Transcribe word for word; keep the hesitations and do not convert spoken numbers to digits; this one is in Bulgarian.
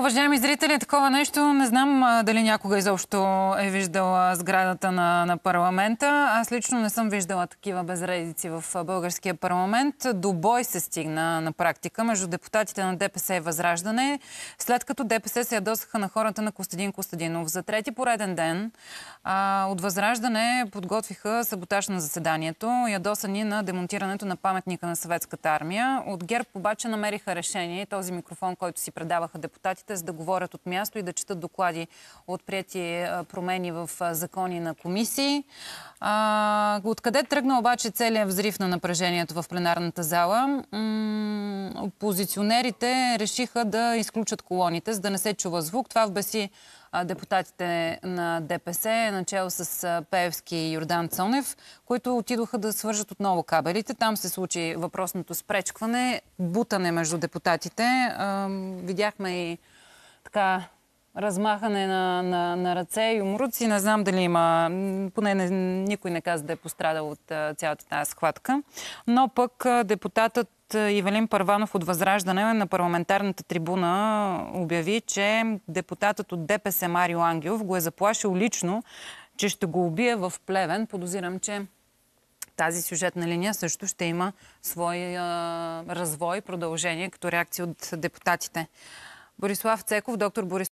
уважаеми зрители, такова нещо не знам а, дали някога изобщо е виждала сградата на, на парламента. Аз лично не съм виждала такива безредици в българския парламент. До бой се стигна на практика между депутатите на ДПС и Възраждане, след като ДПС се ядосаха на хората на Костадин Костадинов. За трети пореден ден а, от Възраждане подготвиха саботаж на заседанието, ядосани на демонтирането на паметника на Съветската армия. От ГЕРБ обаче намериха решение, този микрофон, който си предаваха депутатите, за да говорят от място и да четат доклади от приети промени в закони на комисии. А, откъде тръгна обаче целият взрив на напрежението в пленарната зала? М- опозиционерите решиха да изключат колоните, за да не се чува звук. Това вбеси депутатите на ДПС, начало с Пеевски и Йордан Цонев, които отидоха да свържат отново кабелите. Там се случи въпросното спречкване, бутане между депутатите. Видяхме и така размахане на, на, на ръце и умруци. Не знам дали има, поне не, никой не каза да е пострадал от а, цялата тази схватка. Но пък а, депутатът Ивелин Първанов от Възраждане на парламентарната трибуна обяви, че депутатът от ДПС Марио Ангелов го е заплашил лично, че ще го убие в Плевен. Подозирам, че тази сюжетна линия също ще има свой а, развой, продължение като реакция от депутатите. Борислав Цеков, доктор Борислав